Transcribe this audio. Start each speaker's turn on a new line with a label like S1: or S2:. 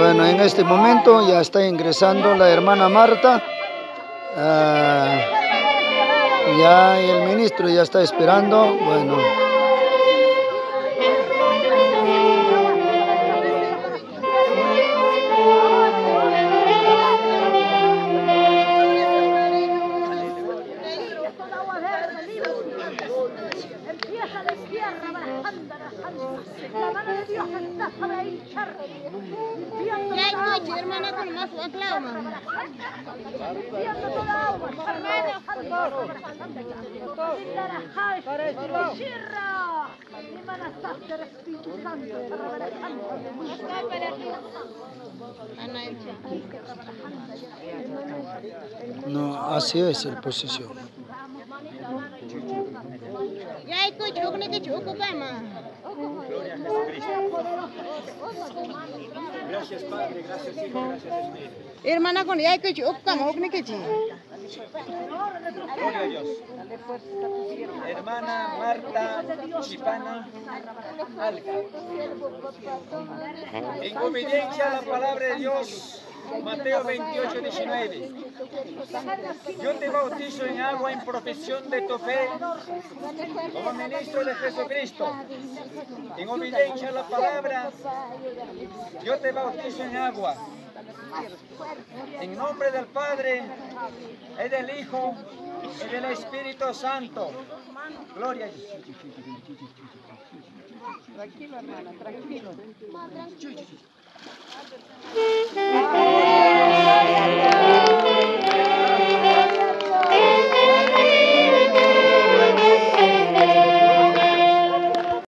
S1: Bueno, en este momento ya está ingresando la hermana Marta. Ya el ministro ya está esperando. Bueno.
S2: Empieza la tierra barajando la mano de Dios está sobre ahí, limpiando toda agua, hermana, con más aclama. Limpiando toda agua, Espíritu Santo,
S1: No, así es el posición.
S3: Gracias Padre, gracias Hijo, gracias Espíritu.
S4: Hermana con ya que yo como que
S3: Gloria a Dios. Hermana Marta Chipana Alca. En obediencia a la palabra de Dios, Mateo 28, 19. Yo te bautizo en agua en profesión de tu fe como ministro de Jesucristo. En obediencia a la palabra, yo te bautizo en agua. En nombre del Padre, y del Hijo, y del Espíritu Santo. Gloria a Dios.
S4: Tranquilo, hermana, tranquilo.